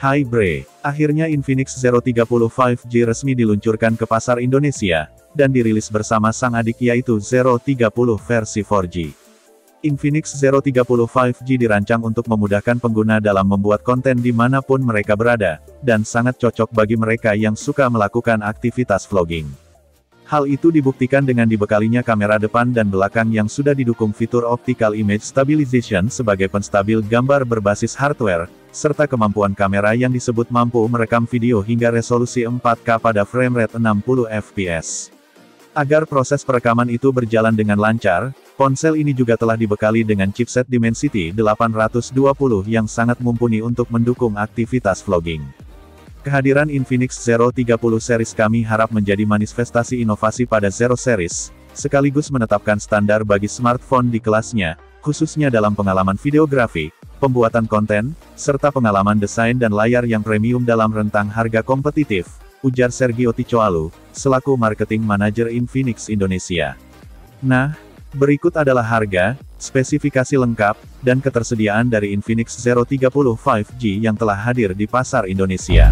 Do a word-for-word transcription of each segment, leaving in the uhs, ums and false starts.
Hai bre, akhirnya Infinix Zero tiga puluh lima G resmi diluncurkan ke pasar Indonesia, dan dirilis bersama sang adik yaitu Zero tiga puluh versi empat G. Infinix Zero tiga puluh lima G dirancang untuk memudahkan pengguna dalam membuat konten dimanapun mereka berada, dan sangat cocok bagi mereka yang suka melakukan aktivitas vlogging. Hal itu dibuktikan dengan dibekalinya kamera depan dan belakang yang sudah didukung fitur Optical Image Stabilization sebagai penstabil gambar berbasis hardware, serta kemampuan kamera yang disebut mampu merekam video hingga resolusi empat K pada frame rate enam puluh F P S. Agar proses perekaman itu berjalan dengan lancar, ponsel ini juga telah dibekali dengan chipset Dimensity delapan ratus dua puluh yang sangat mumpuni untuk mendukung aktivitas vlogging. Kehadiran Infinix Zero tiga puluh series kami harap menjadi manifestasi inovasi pada Zero series, sekaligus menetapkan standar bagi smartphone di kelasnya, khususnya dalam pengalaman videografi, pembuatan konten, serta pengalaman desain dan layar yang premium dalam rentang harga kompetitif, ujar Sergio Ticoalu, selaku Marketing Manager Infinix Indonesia. Nah, berikut adalah harga, spesifikasi lengkap, dan ketersediaan dari Infinix Zero tiga puluh lima G yang telah hadir di pasar Indonesia.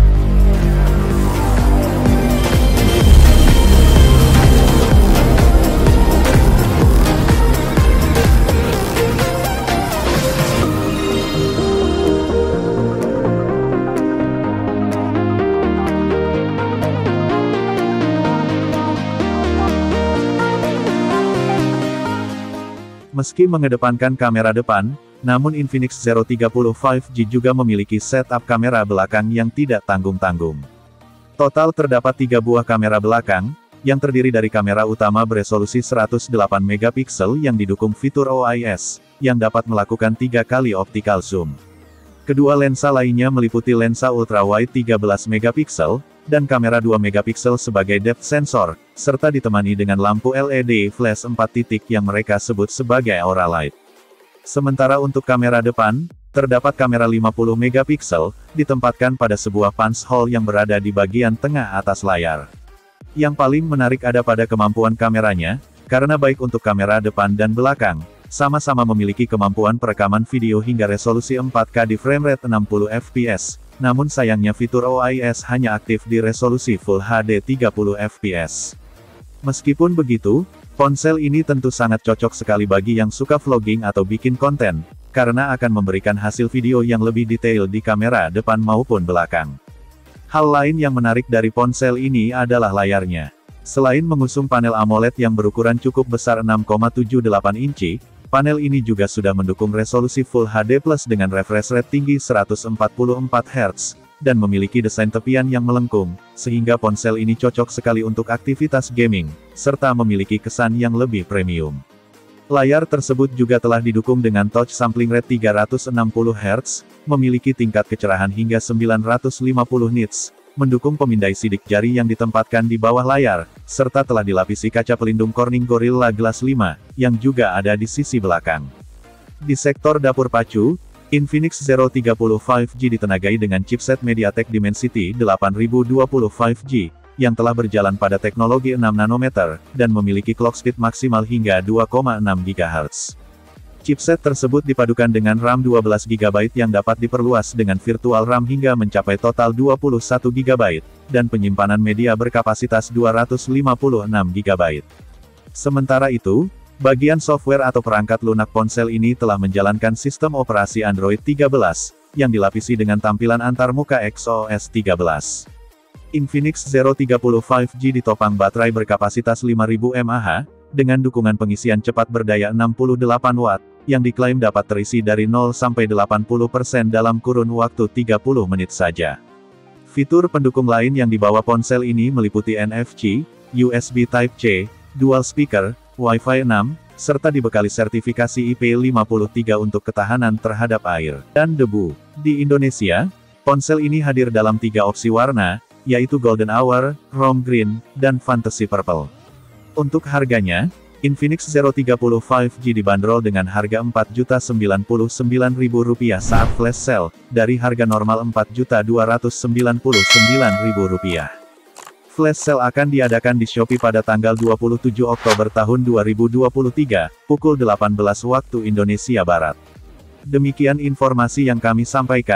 Meski mengedepankan kamera depan, namun Infinix Zero tiga puluh lima G juga memiliki setup kamera belakang yang tidak tanggung-tanggung. Total terdapat tiga buah kamera belakang, yang terdiri dari kamera utama beresolusi seratus delapan megapiksel yang didukung fitur O I S, yang dapat melakukan tiga kali optical zoom. Kedua lensa lainnya meliputi lensa ultrawide tiga belas megapiksel, dan kamera dua megapiksel sebagai depth sensor, serta ditemani dengan lampu L E D flash empat titik yang mereka sebut sebagai Aura Light. Sementara untuk kamera depan, terdapat kamera lima puluh megapiksel, ditempatkan pada sebuah punch hole yang berada di bagian tengah atas layar. Yang paling menarik ada pada kemampuan kameranya, karena baik untuk kamera depan dan belakang, sama-sama memiliki kemampuan perekaman video hingga resolusi empat K di frame rate enam puluh F P S. Namun sayangnya fitur O I S hanya aktif di resolusi Full H D tiga puluh F P S. Meskipun begitu, ponsel ini tentu sangat cocok sekali bagi yang suka vlogging atau bikin konten, karena akan memberikan hasil video yang lebih detail di kamera depan maupun belakang. Hal lain yang menarik dari ponsel ini adalah layarnya. Selain mengusung panel AMOLED yang berukuran cukup besar enam koma tujuh delapan inci, panel ini juga sudah mendukung resolusi Full H D Plus dengan refresh rate tinggi seratus empat puluh empat hertz, dan memiliki desain tepian yang melengkung, sehingga ponsel ini cocok sekali untuk aktivitas gaming, serta memiliki kesan yang lebih premium. Layar tersebut juga telah didukung dengan touch sampling rate tiga ratus enam puluh hertz, memiliki tingkat kecerahan hingga sembilan ratus lima puluh nits, mendukung pemindai sidik jari yang ditempatkan di bawah layar, serta telah dilapisi kaca pelindung Corning Gorilla Glass lima, yang juga ada di sisi belakang. Di sektor dapur pacu, Infinix Zero tiga puluh lima G ditenagai dengan chipset MediaTek Dimensity delapan ribu dua puluh lima G, yang telah berjalan pada teknologi enam nanometer, dan memiliki clock speed maksimal hingga dua koma enam gigahertz. Chipset tersebut dipadukan dengan RAM dua belas giga byte yang dapat diperluas dengan virtual RAM hingga mencapai total dua puluh satu giga byte, dan penyimpanan media berkapasitas dua ratus lima puluh enam giga byte. Sementara itu, bagian software atau perangkat lunak ponsel ini telah menjalankan sistem operasi Android tiga belas, yang dilapisi dengan tampilan antarmuka X O S tiga belas. Infinix Zero tiga puluh lima G ditopang baterai berkapasitas lima ribu mAh, dengan dukungan pengisian cepat berdaya enam puluh delapan watt, yang diklaim dapat terisi dari nol sampai delapan puluh persen dalam kurun waktu tiga puluh menit saja. Fitur pendukung lain yang dibawa ponsel ini meliputi N F C, U S B Type-C, dual speaker, Wi-Fi enam, serta dibekali sertifikasi I P lima puluh tiga untuk ketahanan terhadap air dan debu. Di Indonesia, ponsel ini hadir dalam tiga opsi warna, yaitu Golden Hour, Chrome Green, dan Fantasy Purple. Untuk harganya, Infinix Zero tiga puluh lima G dibanderol dengan harga empat juta sembilan puluh sembilan ribu rupiah saat flash sale, dari harga normal empat juta dua ratus sembilan puluh sembilan ribu rupiah. Flash sale akan diadakan di Shopee pada tanggal dua puluh tujuh Oktober tahun dua ribu dua puluh tiga, pukul delapan belas waktu Indonesia Barat. Demikian informasi yang kami sampaikan,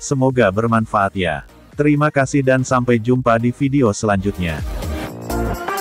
Semoga bermanfaat ya. Terima kasih dan sampai jumpa di video selanjutnya.